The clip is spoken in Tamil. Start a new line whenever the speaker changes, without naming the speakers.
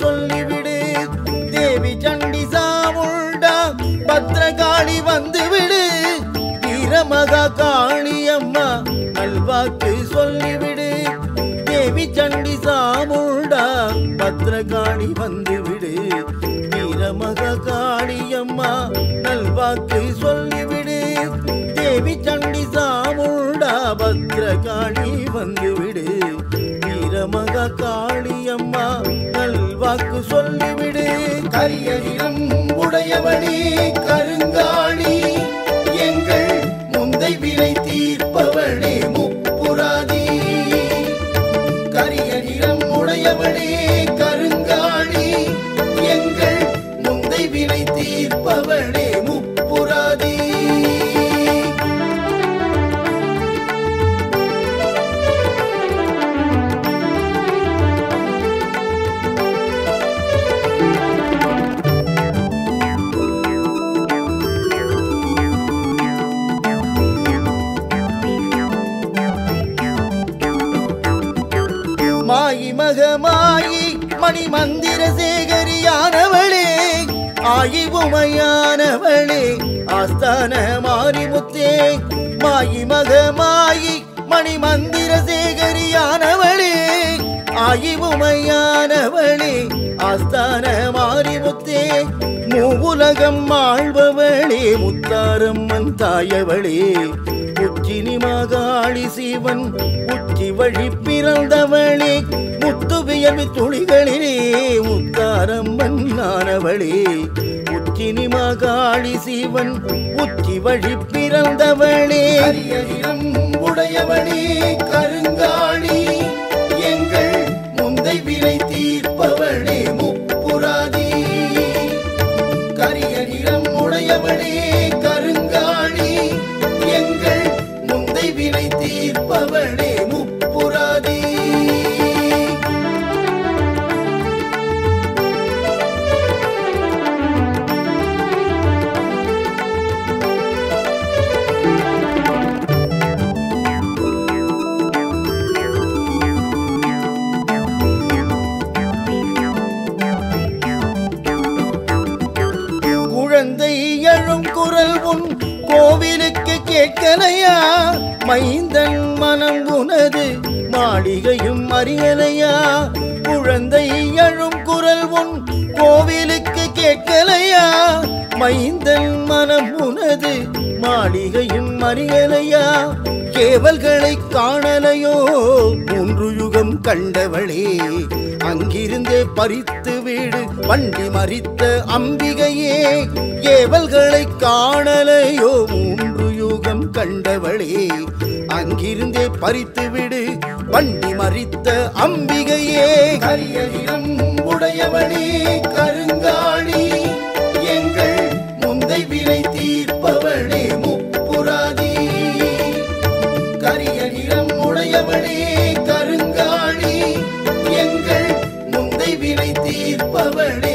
சொல்லிவிடு. தேவி சண்டி சாமுண்டா பத்ரகாளி வந்துவிடு. வீரமகா காளியம்மா நல்வாக்கு சொல்லிவிடு. தேவி சண்டி சாமுண்டா பத்ரகாளி வந்துவிடு. வீரமகா காளியம்மா நல்வாக்கு சொல்லிவிடு. தேவி சண்டி சாமுண்டா பத்ரகாளி வந்துவிடு. வீரமகா காளியம்மா நல்வாக்கு சொல்லிவிடு. கரிய நிறம் உடையவளே கருங்காளி, எங்கள் முந்தை வினை தீர்ப்பவளே முப்புராதி. கரிய நிறம் உடையவளே கருங்காளி, எங்கள் முந்தை வினை தீர்ப்பவளே முப்புராதி. மாயி மகமாயி மணி மந்திர சேகரியானவளே, ஆயி உமையானவளே ஆஸ்தான மாரிமுத்தே. மாயி மகமாயி மணி மந்திர சேகரியானவளே, ஆயி உமையானவளே ஆஸ்தான மாரிமுத்தே. மூவுலகம் ஆழ்பவளே முத்தாரம்மன் தாயவளே. உச்சினி மகாளி சிவன் உச்சி வழி பிறந்தவளே. முத்துவியல்வி துளிகளிலே முத்தாரம்மன் ஆனவளே. உச்சினி மகாளி சிவன் உச்சி வழி பிறந்தவளே. அரியநிறம் உடையவளே கருங்காளி, எங்கள் முந்தை வினை தீர்ப்பவளே முப்புராதி. கரிய நிறம் உடையவளே கருங்காளி, எங்கள் முந்தை வினை தீர்ப்பவளே முப்புராதி. குழந்தை எழும் குரல் உன் கோவிலுக்கு கேட்கலையா? மைந்தன் மனம் உனது மாளிகையும் அறியலையா? குழந்தை எழும் குரல் உன் கோவிலுக்கு கேட்கலையா? மைந்தன் மனம் உனது மாளிகையும் அறியலையா? கேவல்களை காணலையோ? 3 யுகம் கண்டவளே, அங்கிருந்தே பறித்து வீடு வண்டி மறித்த அம்பிகையே. கேவல்களை காணலையோ? 3 யுகம் கண்டவளே, அங்கிருந்தே பறித்து விடு வண்டி மறித்த அம்பிகையே. கரிய நிறம் உடையவளே கருங்காளி, எங்கள் முந்தை வினை தீர்ப்பவளே முப்புராதி. கரிய நிறம் உடையவளே கருங்காளி, எங்கள் முந்தை வினை தீர்ப்பவளே